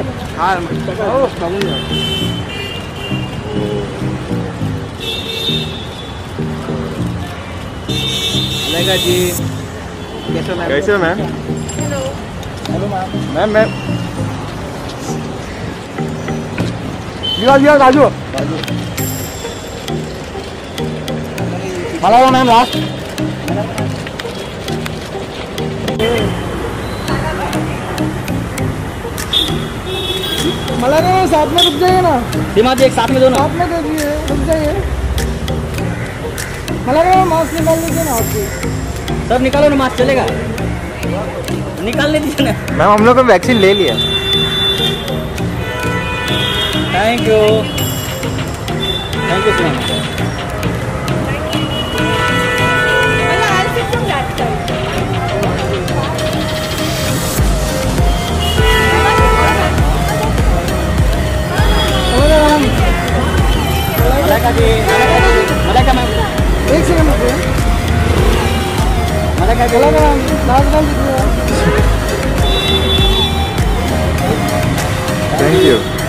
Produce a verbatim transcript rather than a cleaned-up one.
हाँ मलाइका जी कैसे मैम? कैसे हो ma'am? Hello hello ma'am. Ma'am ma'am Raju Raju Malaika ma'am last. Malaika ma'am साथ में रुक जाइए ना। दिमाग एक साथ में दो ना। साथ में दे दिए, रुक जाइए। मलाइका मैम मास्क निकाल लीजिए ना आपकी। सर निकालो ना मास्क, चलेगा? निकाल लीजिए ना। मैम हम लोग को वैक्सीन ले लिया। Thank you thank you so much. Malaika ji Malaika ma'am एक सेकंड रुकिए। Malaika ji Malaika ma'am last time thank you.